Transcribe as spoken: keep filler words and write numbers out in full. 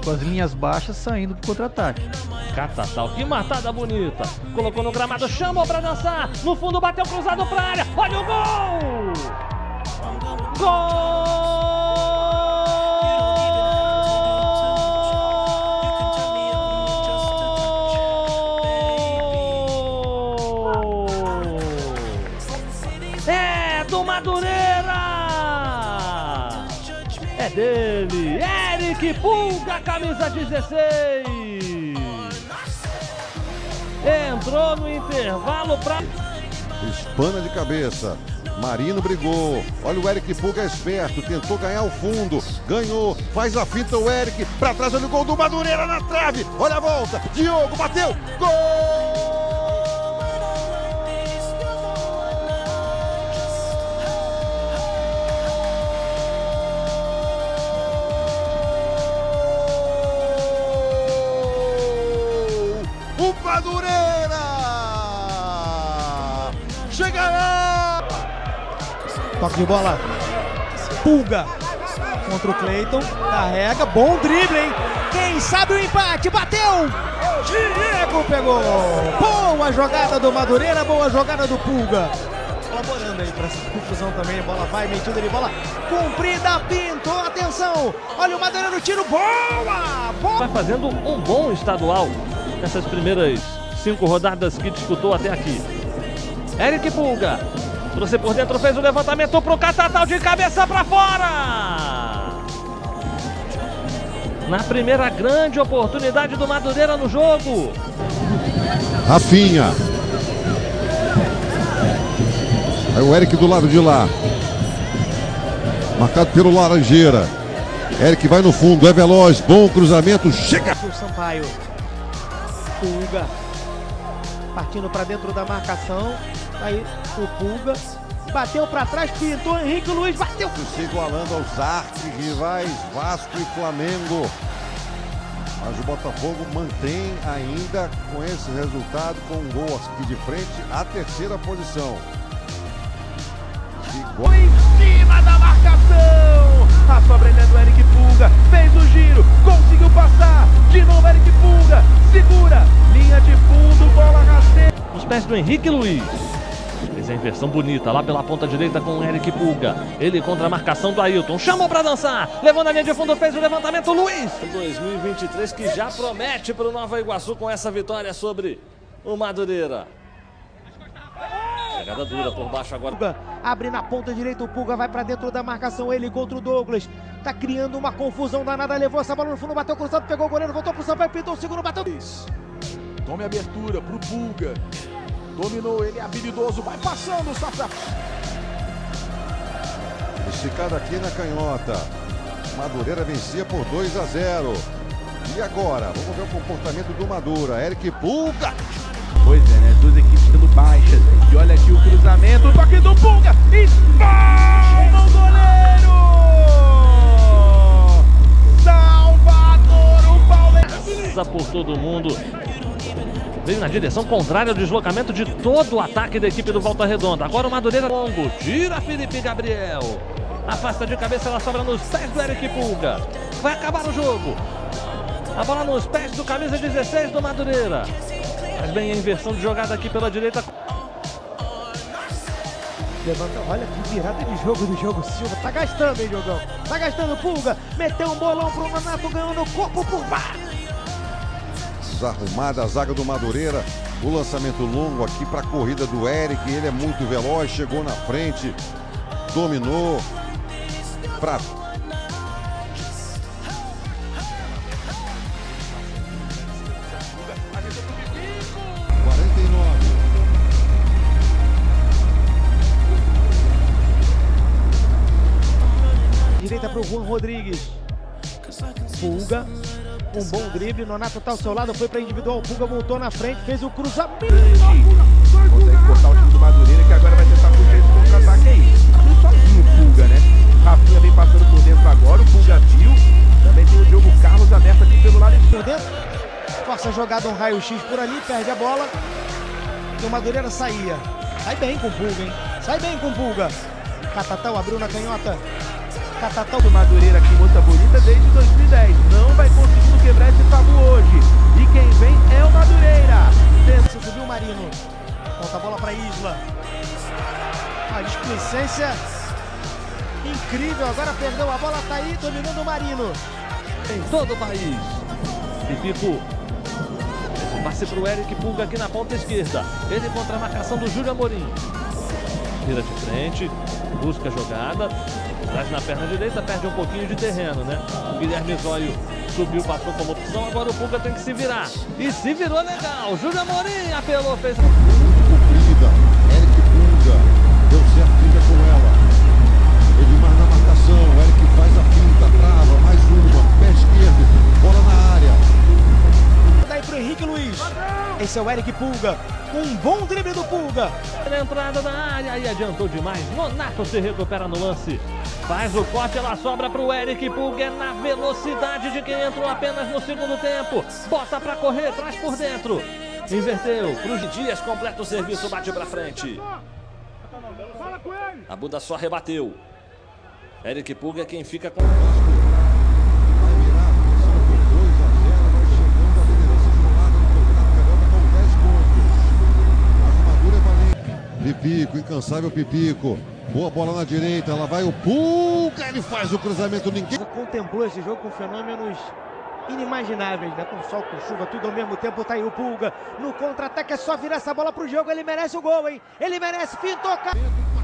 com as linhas baixas saindo pro contra-ataque. Catatal, que matada bonita. Colocou no gramado, chamou pra dançar. No fundo bateu cruzado pra área. Olha o gol! Gol! É do Madureira! É dele, Eric Pulga, camisa dezesseis. Entrou no intervalo pra... Espana de cabeça. Marino brigou. Olha o Eric Pulga, é esperto. Tentou ganhar o fundo. Ganhou. Faz a fita o Eric. Pra trás, olha o gol do Madureira na trave. Olha a volta. Diogo bateu. Gol! O Madureira chegará! Toque de bola. Pulga contra o Cleiton. Carrega. Bom drible, hein? Quem sabe o empate. Bateu! Diego pegou! Boa jogada do Madureira. Boa jogada do Pulga. Colaborando aí para essa confusão também. A bola vai metida de bola comprida. Pinto. Atenção! Olha o Madureira no tiro. Boa! Boa! Vai fazendo um bom estadual nessas primeiras cinco rodadas que disputou até aqui. Eric Pulga trouxe por dentro, fez o levantamento pro Catatal de cabeça para fora. Na primeira grande oportunidade do Madureira no jogo. Rafinha. Aí o Eric do lado de lá. Marcado pelo Laranjeira. Eric vai no fundo, é veloz, bom cruzamento, chega. O Sampaio. Pulga partindo para dentro da marcação. Aí o Pulga bateu para trás, pintou, Henrique Luiz bateu. Se igualando aos arquirrivais Vasco e Flamengo. Mas o Botafogo mantém ainda com esse resultado, com um gol aqui de frente, a terceira posição. Igual... Em cima da marcação. A sobrancelha do Eric Pulga fez o giro, conseguiu passar. De novo Eric Pulga, segura, linha de fundo, bola rasteira. Nos pés do Henrique Luiz. Fez a inversão bonita lá pela ponta direita com o Eric Pulga. Ele contra a marcação do Ailton. Chamou pra dançar. Levou na linha de fundo, fez o levantamento. Luiz. dois mil e vinte e três que já promete para o Nova Iguaçu com essa vitória sobre o Madureira. Pegada dura por baixo agora. Pulga abre na ponta direita, o Pulga vai pra dentro da marcação, ele contra o Douglas. Tá criando uma confusão danada, levou essa bola no fundo, bateu cruzado, pegou o goleiro, voltou pro Sampaio, pintou o segundo, bateu. Tome abertura pro Pulga. Dominou, ele é habilidoso, vai passando o Safra. Esticado aqui na canhota. Madureira vencia por dois a zero. E agora? Vamos ver o comportamento do Madura. Eric Pulga. Pois é, né? As duas equipes ficando baixas. E olha aqui o cruzamento, o toque do Pulga. Espalma o goleiro! Salvador, o Palmeiras. Passa por todo mundo. Veio na direção contrária ao deslocamento de todo o ataque da equipe do Volta Redonda. Agora o Madureira longo. Tira Felipe Gabriel. Afasta de cabeça, ela sobra nos pés do Eric Pulga. Vai acabar o jogo. A bola nos pés do camisa dezesseis do Madureira. Mas bem a inversão de jogada aqui pela direita. Levanta, olha que virada de jogo do Jogo Silva. Tá gastando, hein, Jogão? Tá gastando Pulga. Meteu um bolão pro Nonato, ganhou no corpo por baixo. Desarrumada a zaga do Madureira. O lançamento longo aqui para a corrida do Eric. Ele é muito veloz, chegou na frente, dominou. Pra... quarenta e nove. Direita pro Juan Rodrigues. Pulga. Um bom drible, Nonato tá ao seu lado, foi para individual, Pulga voltou na frente, fez o cruzamento. Consegue cortar o time do Madureira, que agora vai tentar puxar esse contra-ataque aí. Tá sozinho o Pulga, né? Rafinha vem passando por dentro agora, o Pulga viu. Também tem o Diogo Carlos aberto aqui pelo lado por dentro. Força a jogada, um raio-x por ali, perde a bola. E o Madureira saía. Sai bem com o Pulga, hein? Sai bem com o Pulga. Catatal abriu na canhota. Catatão. O Madureira aqui, moça bonita, desde dois mil e dez. Não vai conseguindo quebrar esse tabu hoje. E quem vem é o Madureira. Pensa, subiu o Marino. Volta a bola para Isla. A displicência incrível. Agora perdeu a bola, tá aí, dominando o Marino. Em todo o país. Pipico. Esse passe para o Eric Pulga aqui na ponta esquerda. Ele contra a marcação do Júlio Amorim. Vira de frente, busca a jogada. Traz na perna direita, perde um pouquinho de terreno, né? O Guilherme Zóio subiu, passou como opção. Agora o Pulga tem que se virar. E se virou legal. Júlio Amorim apelou, fez... Comprida, Eric Pulga, deu certo, fica com ela. Edmar na marcação, Eric faz a finta, trava, mais uma, pé esquerdo, bola na área. Daí pro Henrique Luiz. Esse é o Eric Pulga. Um bom drible do Pulga. Na entrada da área, aí adiantou demais. Nonato se recupera no lance. Faz o corte, ela sobra pro Eric Pulga. É na velocidade de quem entrou apenas no segundo tempo. Bota pra correr, traz por dentro. Inverteu, Cruz Dias completa o serviço, bate pra frente. A Buda só rebateu. Eric Pulga é quem fica com... Vai virar, são por dois a zero, vai chegando a liderança isolada no Campeonato Carioca com dez pontos. A armadura é valente. Pipico, incansável Pipico. Boa bola na direita, lá vai o Pulga, ele faz o cruzamento, ninguém... Contemplou esse jogo com fenômenos inimagináveis, né? Com sol, com chuva, tudo ao mesmo tempo. Tá aí o Pulga no contra-ataque, é só virar essa bola pro jogo. Ele merece o gol, hein? Ele merece, fintou, cara.